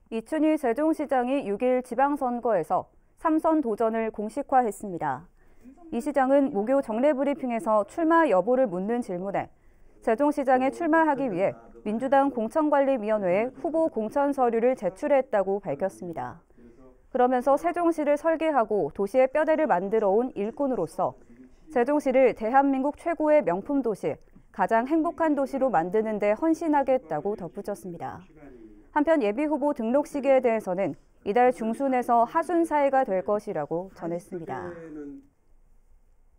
이춘희 세종시장이 6일 지방선거에서 3선 도전을 공식화했습니다. 이 시장은 목요 정례 브리핑에서 출마 여부를 묻는 질문에 세종시장에 출마하기 위해 민주당 공천관리위원회에 후보 공천 서류를 제출했다고 밝혔습니다. 그러면서 세종시를 설계하고 도시의 뼈대를 만들어 온 일꾼으로서 세종시를 대한민국 최고의 명품 도시, 가장 행복한 도시로 만드는 데 헌신하겠다고 덧붙였습니다. 한편 예비후보 등록 시기에 대해서는 이달 중순에서 하순 사이가 될 것이라고 전했습니다.